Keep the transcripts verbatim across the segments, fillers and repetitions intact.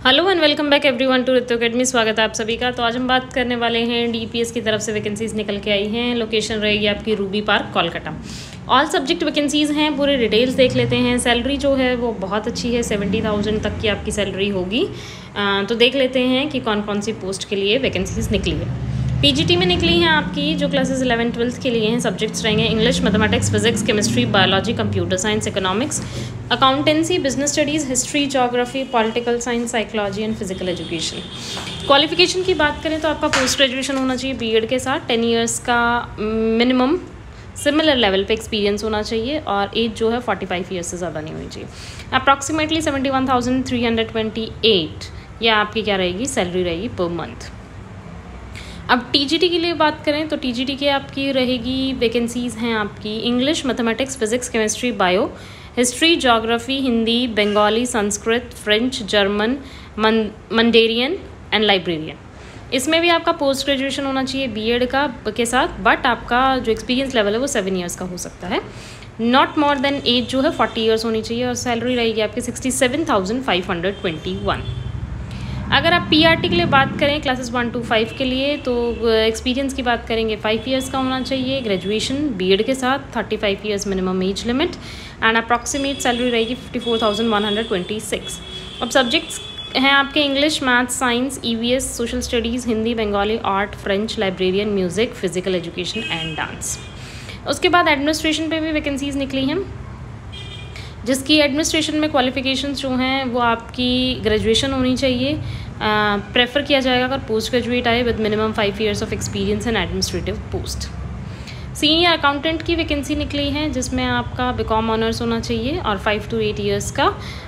Hello and welcome back everyone to Ritu academy. स्वागत है आप सभी का। तो आज हम बात करने वाले हैं डीपीएस की तरफ से वैकेंसीज निकल के आई हैं। लोकेशन रहेगी आपकी Ruby Park Kolkata. All subject vacancies हैं, पूरे डिटेल्स देख लेते हैं। सैलरी जो है वो बहुत अच्छी है, सेवेंटी थाउजेंड तक की आपकी सैलरी होगी। तो देख लेते हैं कि कौन कौन सी पोस्ट के लिए वैकेंसीज निकली है। पीजीटी में निकली हैं आपकी जो क्लासेस इलेवन ट्वेल्थ के लिए हैं। सब्जेक्ट्स रहेंगे English, mathematics, physics, chemistry, biology, computer science, economics, accountancy, business studies, history, geography, political science, psychology and physical education. Qualification की बात करें तो आपका पोस्ट ग्रेजुएशन होना चाहिए बीएड के साथ, टेन ईयर्स का मिनिमम सिमिलर लेवल पे एक्सपीरियंस होना चाहिए और एज जो है फोर्टी फाइव ईयर्स से ज़्यादा नहीं होनी चाहिए। Approximately seventy one thousand three hundred twenty eight यह आपकी क्या रहेगी, सैलरी रहेगी पर मंथ। अब टीजीटी के लिए बात करें तो टीजीटी के आपकी रहेगी वैकेंसीज़ हैं आपकी English, mathematics, physics, chemistry, bio, history, geography, Hindi, Bengali, Sanskrit, French, German, Mandarin and librarian. इसमें भी आपका पोस्ट ग्रेजुएशन होना चाहिए बीएड का के साथ, बट आपका जो एक्सपीरियंस लेवल है वो सेवन ईयर्स का हो सकता है। नॉट मोर देन एज जो है फोर्टी ईयर्स होनी चाहिए और सैलरी रहेगी आपकी sixty seven thousand five hundred twenty one. अगर आप पीआरटी के लिए बात करें क्लासेस वन टू फाइव के लिए तो एक्सपीरियंस की बात करेंगे फाइव इयर्स का होना चाहिए, ग्रेजुएशन बीएड के साथ, thirty five years minimum age limit and approximate salary रहेगी fifty four thousand one hundred twenty six. अब सब्जेक्ट्स हैं आपके English, maths, science, EVS, social studies, Hindi, Bengali, art, French, librarian, music, physical education and dance. उसके बाद administration पे भी vacancies निकली हैं, जिसकी एडमिनिस्ट्रेशन में क्वालिफिकेशंस जो हैं वो आपकी ग्रेजुएशन होनी चाहिए। प्रेफर uh, किया जाएगा अगर पोस्ट ग्रेजुएट आए with minimum five years of experience in administrative post. Senior accountant की वैकेंसी निकली है जिसमें आपका बीकॉम ऑनर्स होना चाहिए और फाइव टू एट इयर्स का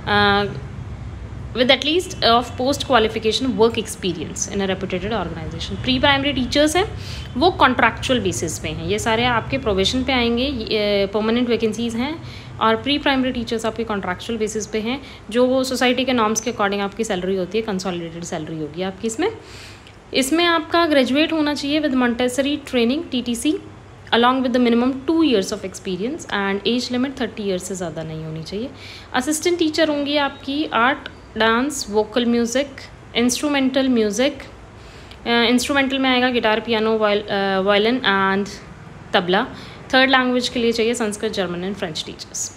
with at least of post qualification work experience in a reputed organisation. Pre primary teachers हैं वो कॉन्ट्रैक्चुअल बेसिस पे हैं, ये सारे आपके प्रोविजन पे आएंगे, परमानेंट वैकेंसीज़ हैं और प्री प्राइमरी टीचर्स आपके कॉन्ट्रैक्चुअल बेसिस पे हैं। जो वो सोसाइटी के नॉर्म्स के अकॉर्डिंग आपकी सैलरी होती है, कंसोलिडेटेड सैलरी होगी आपकी। इसमें इसमें आपका ग्रेजुएट होना चाहिए with Montessori training TTC along with the minimum two years of experience and age limit thirty years से ज़्यादा नहीं होनी चाहिए। असिस्टेंट टीचर होंगी आपकी art, dance, vocal music, instrumental music. Instrumental में आएगा guitar, piano, violin and tabla. Third language के लिए चाहिए Sanskrit, German and French teachers.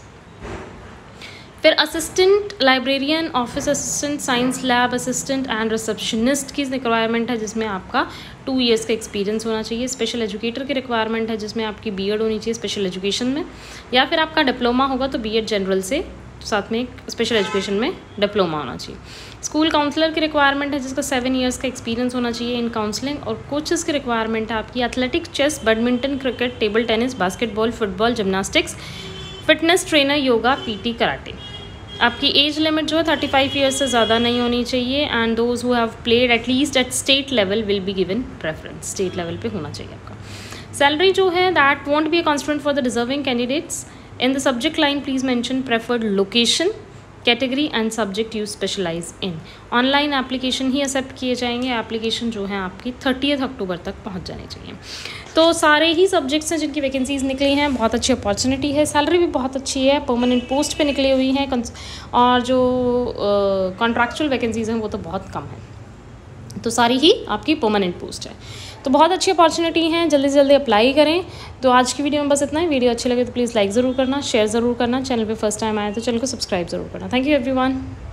फिर assistant librarian, office assistant, science lab assistant and receptionist की रिक्वायरमेंट है जिसमें आपका टू इयर्स का एक्सपीरियंस होना चाहिए। स्पेशल एजुकेटर की रिक्वायरमेंट है जिसमें आपकी बीएड होनी चाहिए स्पेशल एजुकेशन में, या फिर आपका डिप्लोमा होगा तो बीएड जनरल से साथ में स्पेशल एजुकेशन में डिप्लोमा होना चाहिए। स्कूल काउंसलर की रिक्वायरमेंट है जिसका सेवन इयर्स का एक्सपीरियंस होना चाहिए इन काउंसलिंग। और कोचेस की रिक्वायरमेंट है आपकी athletics, chess, badminton, cricket, table tennis, basketball, football, gymnastics, fitness trainer, yoga, PT, karate. आपकी एज लिमिट जो है थर्टी फाइव ईयर्स से ज़्यादा नहीं होनी चाहिए and those who have played at least at state level will be given preference. State level पे होना चाहिए आपका। सैलरी जो है that won't be a constant for the deserving candidates. In the subject line, please mention preferred location, category and subject you specialize in. Online application ही accept किए जाएंगे। Application जो है आपकी थर्टियथ अक्टूबर तक पहुंच जानी चाहिए। तो सारे ही सब्जेक्ट्स हैं जिनकी वैकेंसीज निकली हैं। बहुत अच्छी अपॉर्चुनिटी है, सैलरी भी बहुत अच्छी है, परमानेंट पोस्ट पे निकली हुई हैं और जो कॉन्ट्रैक्चुअल वैकेंसीज हैं वो तो बहुत कम है। तो सारी ही आपकी परमानेंट पोस्ट है, तो बहुत अच्छी अपॉर्चुनिटी है, जल्दी से जल्दी अप्लाई करें। तो आज की वीडियो में बस इतना ही। वीडियो अच्छी लगे तो प्लीज़ लाइक ज़रूर करना, शेयर ज़रूर करना। चैनल पे फर्स्ट टाइम आए तो चैनल को सब्सक्राइब ज़रूर करना। Thank you everyone.